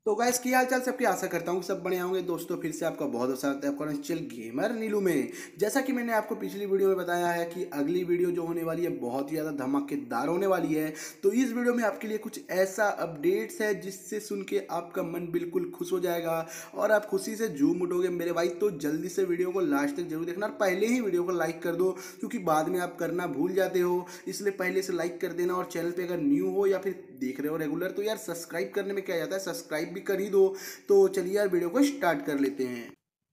तो गाइस की हाल चाल सबकी आशा करता हूँ कि सब बढ़िया होंगे। दोस्तों फिर से आपका बहुत बहुत स्वागत है आपका चैनल गेमर नीलू में। जैसा कि मैंने आपको पिछली वीडियो में बताया है कि अगली वीडियो जो होने वाली है बहुत ही ज़्यादा धमाकेदार होने वाली है। तो इस वीडियो में आपके लिए कुछ ऐसा अपडेट्स है जिससे सुन के आपका मन बिल्कुल खुश हो जाएगा और आप खुशी से झूम उठोगे मेरे भाई। तो जल्दी से वीडियो को लास्ट तक जरूर देखना और पहले ही वीडियो को लाइक कर दो, क्योंकि बाद में आप करना भूल जाते हो। इसलिए पहले से लाइक कर देना और चैनल पे अगर न्यू हो या फिर देख रहे हो रेगुलर तो यार सब्सक्राइब करने में क्या जाता है, सब्सक्राइब भी कर ही दो। तो चलिए यार वीडियो को स्टार्ट कर लेते हैं।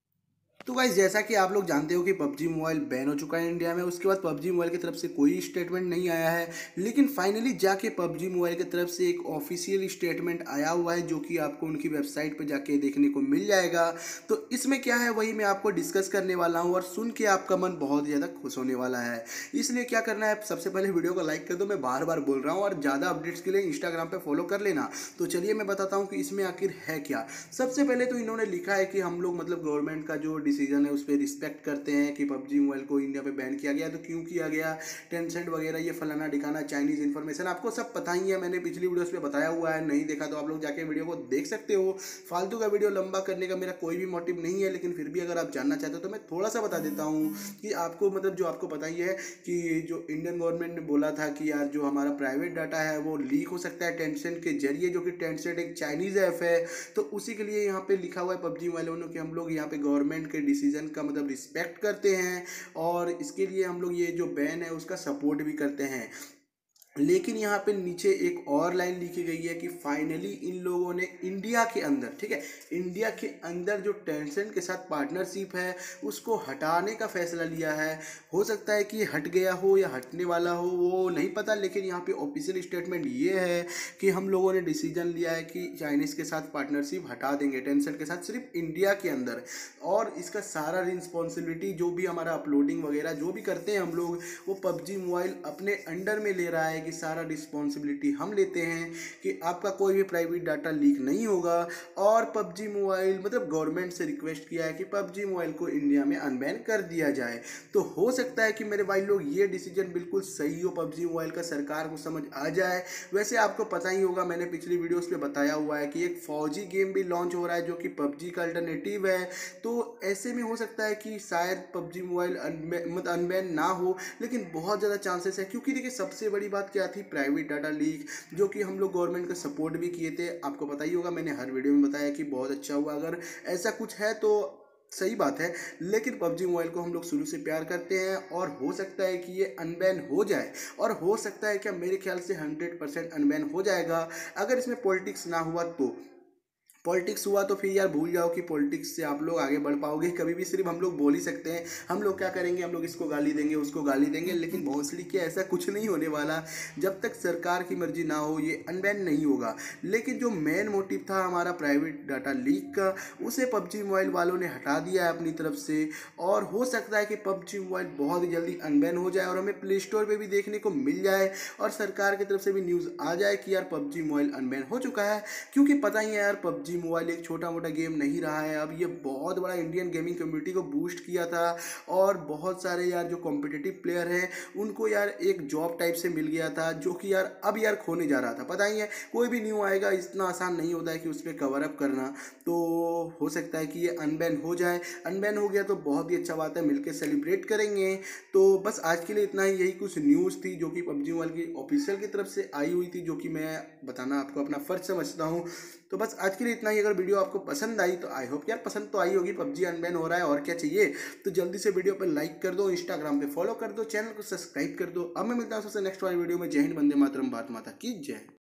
तो गाइस जैसा कि आप लोग जानते हो कि पबजी मोबाइल बैन हो चुका है इंडिया में। उसके बाद पबजी मोबाइल की तरफ से कोई स्टेटमेंट नहीं आया है, लेकिन फाइनली जाके पबजी मोबाइल की तरफ से एक ऑफिशियल स्टेटमेंट आया हुआ है जो कि आपको उनकी वेबसाइट पर जाके देखने को मिल जाएगा। तो इसमें क्या है वही मैं आपको डिस्कस करने वाला हूँ और सुन के आपका मन बहुत ज़्यादा खुश होने वाला है। इसलिए क्या करना है, सबसे पहले वीडियो को लाइक कर दो, मैं बार बार बोल रहा हूँ, और ज़्यादा अपडेट्स के लिए इंस्टाग्राम पर फॉलो कर लेना। तो चलिए मैं बताता हूँ कि इसमें आखिर है क्या। सबसे पहले तो इन्होंने लिखा है कि हम लोग मतलब गवर्नमेंट का जो डिसीजन है उस पर रिस्पेक्ट करते हैं कि पबजी मोबाइल को इंडिया पे बैन किया गया। तो क्यों किया गया, टेंसेंट वगैरह ये फलाना दिखाना चाइनीज इन्फॉर्मेशन आपको सब पता ही है, मैंने पिछली वीडियोस पे बताया हुआ है। नहीं देखा तो आप लोग जाके वीडियो को देख सकते हो। फालतू का वीडियो लंबा करने का मेरा कोई भी मोटिव नहीं है, लेकिन फिर भी अगर आप जानना चाहते हो तो मैं थोड़ा सा बता देता हूँ कि आपको मतलब जो आपको पता ही है कि जो इंडियन गवर्नमेंट ने बोला था कि यार जो हमारा प्राइवेट डाटा है वो लीक हो सकता है टेंसेंट के जरिए, जो कि टेंसेंट एक चाइनीज ऐप है। तो उसी के लिए यहाँ पे लिखा हुआ है पबजी वालों ने कि हम लोग यहाँ पे गवर्नमेंट के डिसीजन का मतलब रिस्पेक्ट करते हैं और इसके लिए हम लोग ये जो बैन है उसका सपोर्ट भी करते हैं। लेकिन यहाँ पे नीचे एक और लाइन लिखी गई है कि फाइनली इन लोगों ने इंडिया के अंदर, ठीक है, इंडिया के अंदर जो टेंसेंट के साथ पार्टनरशिप है उसको हटाने का फैसला लिया है। हो सकता है कि हट गया हो या हटने वाला हो वो नहीं पता, लेकिन यहाँ पे ऑफिशियल स्टेटमेंट ये है कि हम लोगों ने डिसीजन लिया है कि चाइनीज़ के साथ पार्टनरशिप हटा देंगे टेंसेंट के साथ सिर्फ इंडिया के अंदर। और इसका सारा रिस्पॉन्सिबिलिटी जो भी हमारा अपलोडिंग वगैरह जो भी करते हैं हम लोग, वो पबजी मोबाइल अपने अंडर में ले रहा है कि सारा रिस्पॉन्सिबिलिटी हम लेते हैं कि आपका कोई भी प्राइवेट डाटा लीक नहीं होगा। और पबजी मोबाइल मतलब गवर्नमेंट से रिक्वेस्ट किया है कि पबजी मोबाइल को इंडिया में अनबैन कर दिया जाए। तो हो सकता है कि मेरे भाई लोग ये डिसीजन बिल्कुल सही हो, पबजी मोबाइल का सरकार को समझ आ जाए। वैसे आपको पता ही होगा, मैंने पिछली वीडियोस पे बताया हुआ है कि एक फौजी गेम भी लॉन्च हो रहा है जो कि पबजी का अल्टरनेटिव है। तो ऐसे में हो सकता है कि शायद पबजी मोबाइल मतलब अनबैन ना हो, लेकिन बहुत ज़्यादा चांसेस है। क्योंकि देखिए सबसे बड़ी बात क्या थी, प्राइवेट डाटा लीक, जो कि हम लोग गवर्नमेंट का सपोर्ट भी किए थे। आपको पता ही होगा, मैंने हर वीडियो में बताया कि बहुत अच्छा हुआ। अगर ऐसा कुछ है तो सही बात है, लेकिन पबजी मोबाइल को हम लोग शुरू से प्यार करते हैं और हो सकता है कि ये अनबैन हो जाए। और हो सकता है क्या, मेरे ख्याल से 100% अनबैन हो जाएगा अगर इसमें पॉलिटिक्स ना हुआ तो। पॉलिटिक्स हुआ तो फिर यार भूल जाओ कि पॉलिटिक्स से आप लोग आगे बढ़ पाओगे कभी भी। सिर्फ हम लोग बोल ही सकते हैं, हम लोग क्या करेंगे, हम लोग इसको गाली देंगे उसको गाली देंगे, लेकिन भोंसली के ऐसा कुछ नहीं होने वाला। जब तक सरकार की मर्जी ना हो ये अनबैन नहीं होगा। लेकिन जो मेन मोटिव था हमारा प्राइवेट डाटा लीक का, उसे पबजी मोबाइल वालों ने हटा दिया है अपनी तरफ से। और हो सकता है कि पबजी मोबाइल बहुत ही जल्दी अनबैन हो जाए और हमें प्ले स्टोर पर भी देखने को मिल जाए और सरकार की तरफ से भी न्यूज़ आ जाए कि यार पबजी मोबाइल अनबैन हो चुका है। क्योंकि पता ही है यार, पबजी मोबाइल एक छोटा मोटा गेम नहीं रहा है, अब ये बहुत बड़ा इंडियन गेमिंग कम्युनिटी को बूस्ट किया था। और बहुत सारे यार जो कॉम्पिटिटिव प्लेयर हैं उनको यार एक जॉब टाइप से मिल गया था, जो कि यार अब यार खोने जा रहा था। पता ही है कोई भी न्यू आएगा इतना आसान नहीं होता है कि उस पर कवर अप करना। तो हो सकता है कि ये अनबैन हो जाए। अनबैन हो गया तो बहुत ही अच्छा बात है, मिलकर सेलिब्रेट करेंगे। तो बस आज के लिए इतना ही, यही कुछ न्यूज़ थी जो कि पबजी मोबाइल की ऑफिशियल की तरफ से आई हुई थी, जो कि मैं बताना आपको अपना फर्ज समझता हूँ। तो बस आज के लिए इतना ही। अगर वीडियो आपको पसंद आई तो आई होप यार पसंद तो आई होगी, पबजी अनबैन हो रहा है और क्या चाहिए। तो जल्दी से वीडियो पर लाइक कर दो, इंस्टाग्राम पे फॉलो कर दो, चैनल को सब्सक्राइब कर दो। अब मैं मिलता हूँ सबसे नेक्स्ट वाली वीडियो में। जय हिंद, वंदे मातरम, भारत माता की जय।